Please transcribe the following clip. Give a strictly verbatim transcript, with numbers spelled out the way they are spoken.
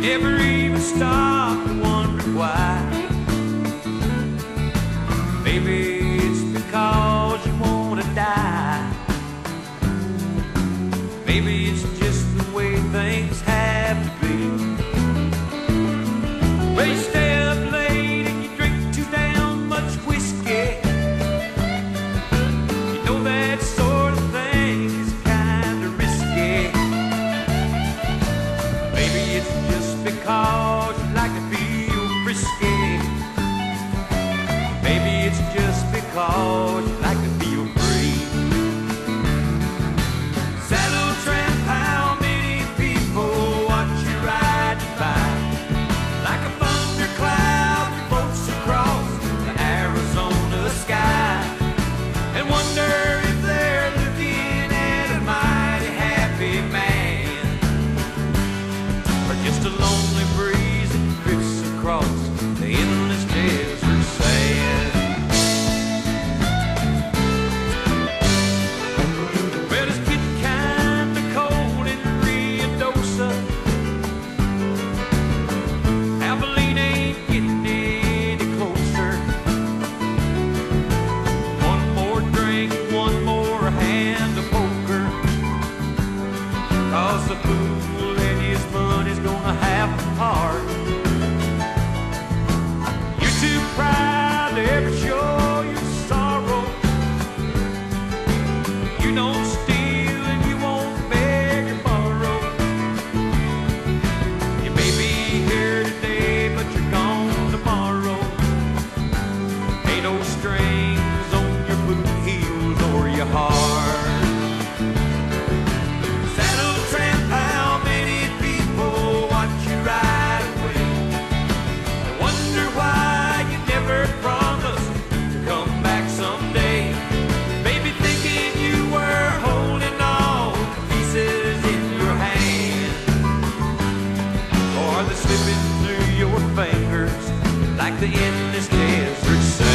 Never even stopped to wonder why. Maybe it's because you want to die. Maybe it's just the way things have to be. Well, you stay up late and you drink too damn much whiskey. You know that sort of thing is kinda risky. Maybe it's just because you like to feel frisky. Maybe it's just because you like to feel free. Saddle tramp, how many people watch you riding by? Like a thundercloud that floats across the Arizona sky, and wonder if they're looking at a mighty happy man, or just a lonely breeze that drifts across the endless desert sand. Well, it's getting kinda cold in Ruidoso. Abilene ain't getting any closer. One more drink, one more hand of poker, 'cause the fool and his money's gonna have a heart. You're too proud to ever show your sorrow. You don't steal and you won't beg or borrow. You may be here today, but you're gone tomorrow. Ain't no strings on your boot heels or your heart. Saddle tramp, how many people watch you ride away? I wonder why you never promised to come back someday. Maybe thinking you were holding all the pieces in your hand, or they're slipping through your fingers like the endless desert sand.